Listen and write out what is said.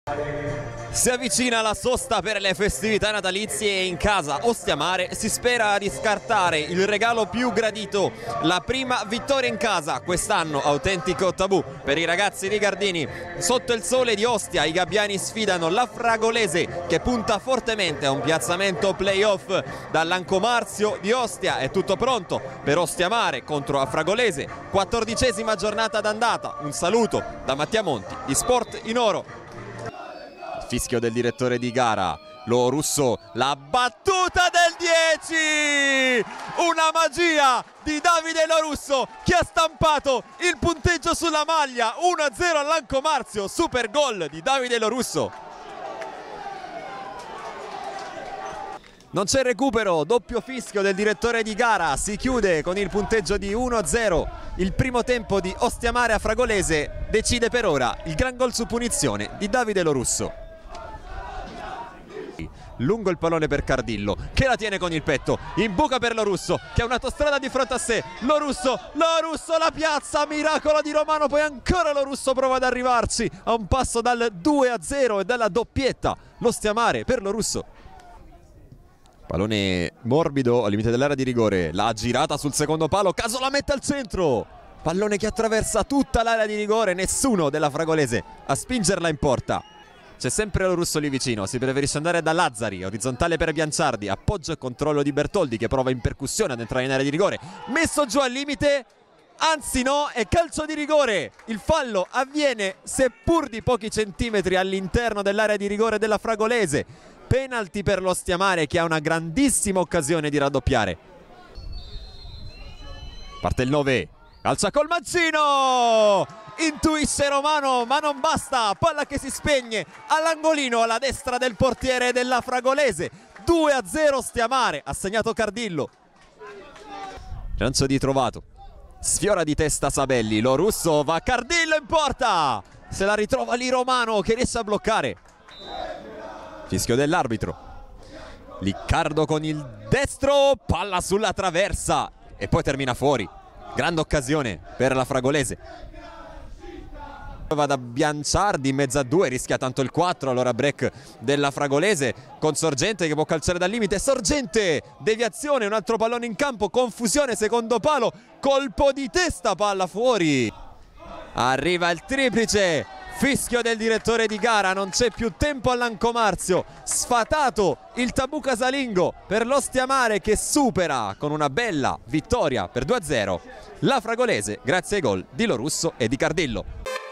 Si avvicina la sosta per le festività natalizie e in casa Ostia Mare si spera di scartare il regalo più gradito, la prima vittoria in casa, quest'anno autentico tabù per i ragazzi di Gardini. Sotto il sole di Ostia i gabbiani sfidano la Fragolese che punta fortemente a un piazzamento playoff. Dall'Ancomarzio di Ostia è tutto pronto per Ostia Mare contro la Fragolese, 14ª giornata d'andata. Un saluto da Mattia Monti di Sport in Oro. Fischio del direttore di gara, Lorusso, la battuta del 10, una magia di Davide Lorusso che ha stampato il punteggio sulla maglia. 1-0 all'Ancomarzio, super gol di Davide Lorusso. Non c'è recupero, doppio fischio del direttore di gara, si chiude con il punteggio di 1-0. Il primo tempo di Ostia Mare a Fragolese decide per ora il gran gol su punizione di Davide Lorusso. Lungo il pallone per Cardillo che la tiene con il petto, in buca per Lorusso che ha un'autostrada di fronte a sé. Lorusso la piazza, miracolo di Romano, poi ancora Lorusso prova ad arrivarci a un passo dal 2-0 e dalla doppietta. L'Ostia Mare per Lorusso. Pallone morbido al limite dell'area di rigore, la girata sul secondo palo, Caso la mette al centro. Pallone che attraversa tutta l'area di rigore, nessuno della Fragolese a spingerla in porta. C'è sempre Lorusso lì vicino, si preferisce andare da Lazzari, orizzontale per Bianciardi, appoggio e controllo di Bertoldi che prova in percussione ad entrare in area di rigore, messo giù al limite, anzi no, è calcio di rigore. Il fallo avviene seppur di pochi centimetri all'interno dell'area di rigore della Fragolese. Penalty per l'Ostia Mare che ha una grandissima occasione di raddoppiare. Parte il 9, calcia col mancino, intuisce Romano ma non basta, palla che si spegne all'angolino alla destra del portiere della Fragolese. 2-0 Ostia Mare, ha segnato Cardillo. Lancio di Trovato, sfiora di testa Sabelli, Lorusso va, Cardillo in porta, se la ritrova lì Romano che riesce a bloccare. Fischio dell'arbitro, Liccardo con il destro, palla sulla traversa e poi termina fuori. Grande occasione per la Fragolese. Va da Bianciardi in mezzo a due, rischia tanto il 4, allora break della Fragolese con Sorgente che può calciare dal limite. Sorgente, deviazione, un altro pallone in campo, confusione, secondo palo, colpo di testa, palla fuori. Arriva il triplice, fischio del direttore di gara, non c'è più tempo all'Ancomarzio, sfatato il tabù casalingo per l'Ostia Mare che supera con una bella vittoria per 2-0 la Fragolese grazie ai gol di Lorusso e di Cardillo.